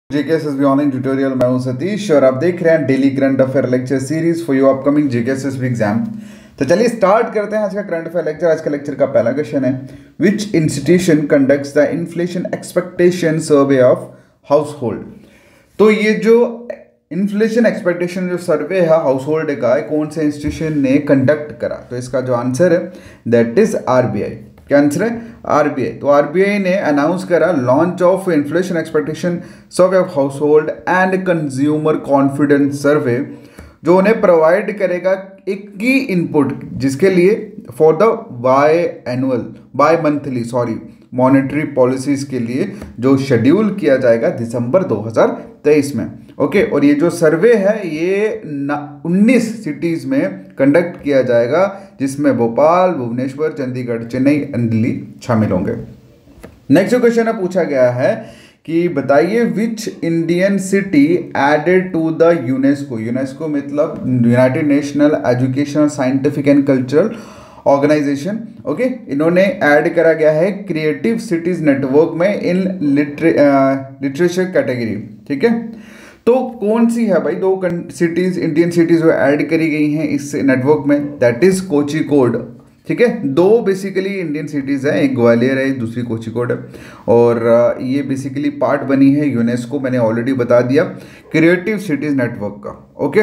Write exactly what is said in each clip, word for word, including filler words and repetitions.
जेके SSB online tutorial. मैं हूं सतीश और आप देख रहे हैं daily current affair lecture series for your upcoming JK SSB exam. तो चलिए स्टार्ट करते हैं आज का करंट अफेयर लेक्चर। आज का लेक्चर का पहला क्वेश्चन है, which institution conducts the inflation expectation survey of household. तो ये जो इन्फ्लेशन एक्सपेक्टेशन जो सर्वे है हाउस होल्ड का, कौन से इंस्टीट्यूशन ने कंडक्ट करा? तो इसका जो आंसर है दैट इज आरबीआई। क्या आंसर है? आरबीआई। तो आरबीआई ने अनाउंस करा launch of inflation expectation survey of household and consumer confidence survey, जो उन्हें प्रोवाइड करेगा एक की इनपुट, जिसके लिए for the biannual bimonthly sorry monetary policies के लिए जो शेड्यूल किया जाएगा दिसंबर दो हज़ार तेईस में। ओके okay, और ये जो सर्वे है ये उन्नीस सिटीज़ में कंडक्ट किया जाएगा, जिसमें भोपाल, भुवनेश्वर, चंडीगढ़, चेन्नई एंड दिल्ली शामिल होंगे। नेक्स्ट जो क्वेश्चन है पूछा गया है कि बताइए which Indian city added to the UNESCO. UNESCO मतलब United National Educational Scientific and Cultural Organization. Okay, इन्होंने ऐड करा गया है क्रिएटिव सिटीज नेटवर्क में इन लिटरे लिटरेचर कैटेगरी। ठीक है, तो कौन सी है भाई दो सिटीज इंडियन सिटीज जो ऐड करी गई हैं इस नेटवर्क में? That is Kozhikode. ठीक है, दो बेसिकली इंडियन सिटीज हैं, एक ग्वालियर है, दूसरी कोझिकोड है, और ये बेसिकली पार्ट बनी है यूनेस्को, मैंने ऑलरेडी बता दिया, क्रिएटिव सिटीज नेटवर्क का। ओके,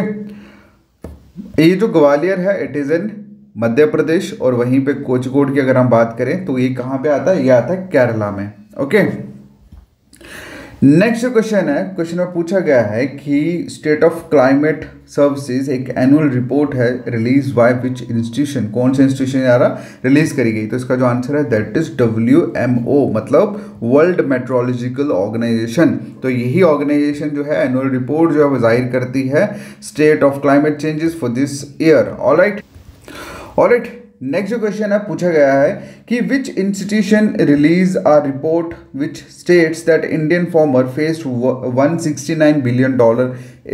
ये जो ग्वालियर है it is in Madhya Pradesh, और वहीं पे कोझिकोड की अगर हम बात करें तो ये कहाँ पे आता है? ये आता है केरला में। ओके, नेक्स्ट क्वेश्चन है, क्वेश्चन में पूछा गया है कि स्टेट ऑफ क्लाइमेट सर्विसेज एक एनुअल रिपोर्ट है रिलीज बाय विच इंस्टीट्यूशन, कौन से इंस्टीट्यूशन द्वारा रिलीज करी गई? तो इसका जो आंसर है that is W M O, मतलब वर्ल्ड मेट्रोलॉजिकल ऑर्गेनाइजेशन। तो यही ऑर्गेनाइजेशन जो है एनुअल रिपोर्ट जो है वो जाहिर करती है state of climate changes for this year. Alright alright next जो क्वेश्चन है पूछा गया है कि which institution release a report which states that Indian farmer faced one sixty nine billion dollar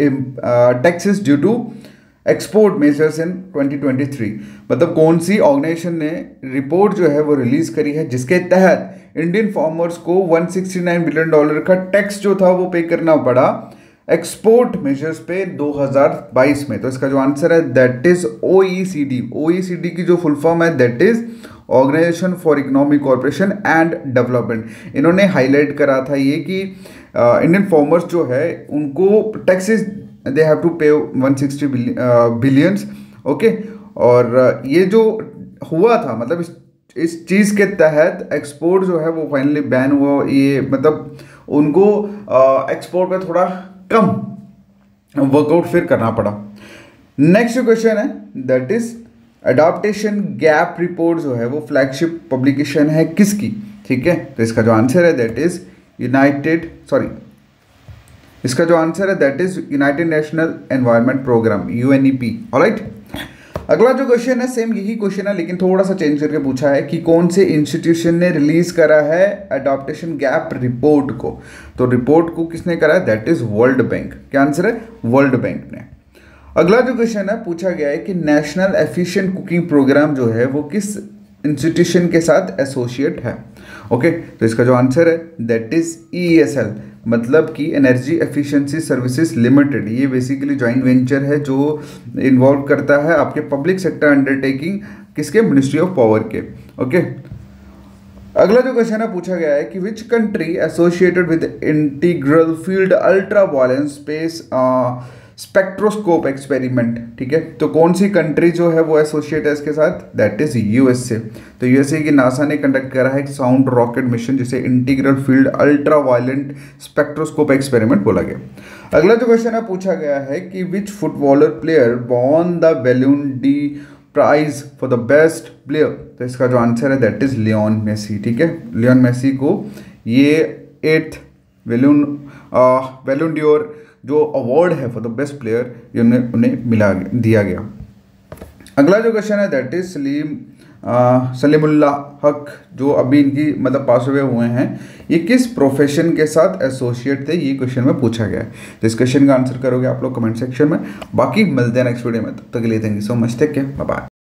taxes due to export measures in twenty twenty three. मतलब कौन सी organisation ने report जो है वो रिलीज करी है जिसके तहत इंडियन फार्मर्स को one sixty nine billion dollar का टैक्स जो था वो पे करना पड़ा एक्सपोर्ट मेजर्स पे दो हज़ार बाईस में? तो इसका जो आंसर है दैट इज ओईसीडी। ओईसीडी की जो फुल फॉर्म है that is organization for economic cooperation and development. इन्होंने हाईलाइट करा था ये कि इंडियन फार्मर्स जो है उनको taxes they have to pay one sixty billions. Okay, और ये जो हुआ था मतलब इस इस चीज़ के तहत एक्सपोर्ट जो है वो फाइनली बैन हुआ। ये मतलब उनको एक्सपोर्ट में थोड़ा कम वर्कआउट फिर करना पड़ा। नेक्स्ट क्वेश्चन है that is adaptation gap report जो है वो फ्लैगशिप पब्लिकेशन है किसकी? ठीक है, तो इसका जो आंसर है दैट इज यूनाइटेड सॉरी इसका जो आंसर है that is United National Environment Programme, UNEP. Alright, अगला जो क्वेश्चन है सेम यही क्वेश्चन है लेकिन थोड़ा सा चेंज करके पूछा है कि कौन से इंस्टीट्यूशन ने रिलीज करा है अडॉप्टेशन गैप रिपोर्ट को? तो रिपोर्ट को किसने करा है? That is World Bank. क्या आंसर है? वर्ल्ड बैंक ने। अगला जो क्वेश्चन है पूछा गया है कि नेशनल एफिशिएंट कुकिंग प्रोग्राम जो है वो किस इंस्टीट्यूशन के साथ एसोसिएट है? ओके okay, तो इसका जो आंसर है दैट इज ईएसएल, मतलब कि एनर्जी एफिशिएंसी सर्विसेज लिमिटेड। ये बेसिकली जॉइंट वेंचर है जो इन्वॉल्व करता है आपके पब्लिक सेक्टर अंडरटेकिंग किसके? मिनिस्ट्री ऑफ पावर के। Okay okay? अगला जो क्वेश्चन है पूछा गया है कि which country associated with integral field ultraviolet space spectroscope experiment. ठीक है, तो कौन सी कंट्री जो है वो एसोसिएट है इसके साथ? That is USA. तो यूएसए की नासा ने कंडक्ट करा है एक साउंड रॉकेट मिशन जिसे integral field ultraviolet spectroscope experiment बोला गया। अगला जो क्वेश्चन है पूछा गया है कि which footballer player won the Ballon D prize for the best player? तो इसका जो आंसर है दैट इज लियोन मेसी। ठीक है, लियोन मेसी को ये एट्थ बैलून बैलून डियोर जो अवार्ड है फॉर द बेस्ट प्लेयर ये उन्हें उन्हें मिला दिया गया। अगला जो क्वेश्चन है दैट इज सलीम सलीमुल्लाह हक, जो अभी इनकी मतलब पास हुए हुए हैं, ये किस प्रोफेशन के साथ एसोसिएट थे? ये क्वेश्चन में पूछा गया है। तो इस क्वेश्चन का आंसर करोगे आप लोग कमेंट सेक्शन में। बाकी मिलते हैं नेक्स्ट वीडियो में, तब तक के लिए thank you so much, take care, bye bye.